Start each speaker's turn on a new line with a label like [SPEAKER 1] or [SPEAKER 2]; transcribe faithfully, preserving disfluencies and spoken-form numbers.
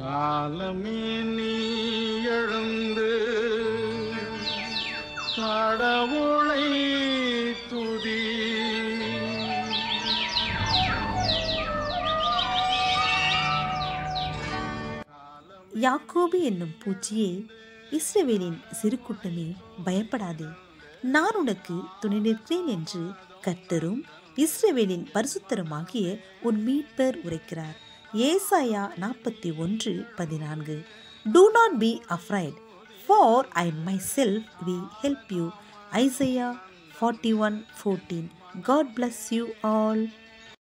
[SPEAKER 1] காலமே நீ எழுந்து கடவுளை துதி.
[SPEAKER 2] யாக்கோபு என்னும் பூச்சியே, இஸ்ரவேலின் சிறு கூட்டமே, பயப்படாதே, நான் உனக்கு துணை நிற்கிறேன் என்று கர்த்தரும் இஸ்ரவேலின் பரிசுத்தருமாகிய உன் மீட்பர் உரைக்கிறார். ஏசாயா நாற்பத்தி ஒன்று பதினான்கு. Do not be afraid, for I myself will help you. Isaiah forty-one fourteen. God bless you all.